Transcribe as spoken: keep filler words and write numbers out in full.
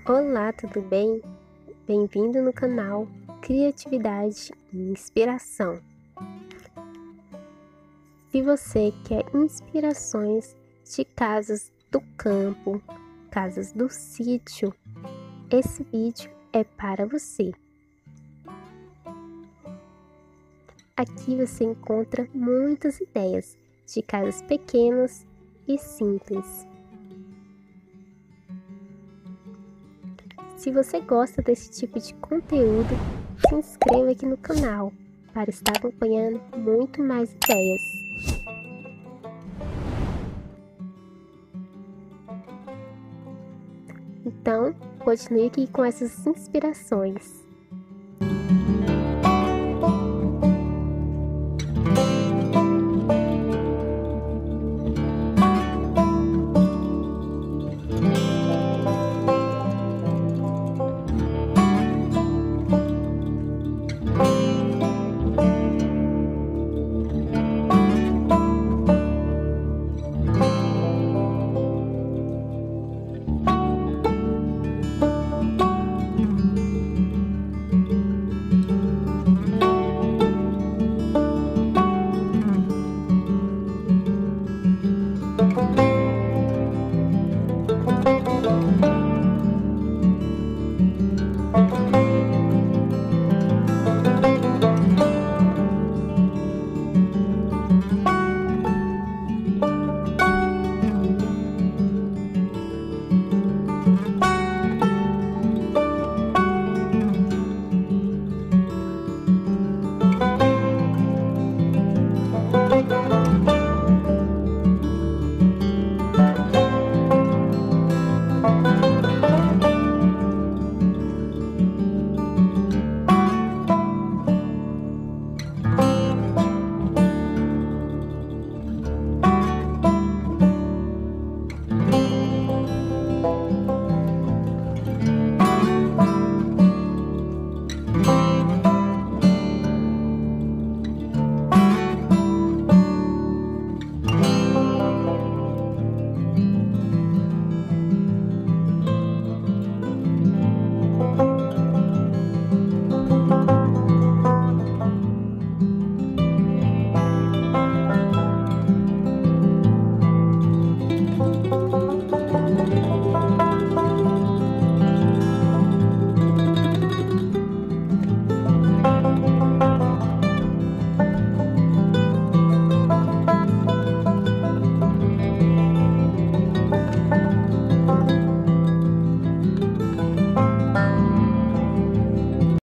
Olá, tudo bem? Bem-vindo no canal Criatividade e Inspiração. Se você quer inspirações de casas do campo, casas do sítio, esse vídeo é para você. Aqui você encontra muitas ideias de casas pequenas e simples. Se você gosta desse tipo de conteúdo, se inscreva aqui no canal para estar acompanhando muito mais ideias. Então, continue aqui com essas inspirações.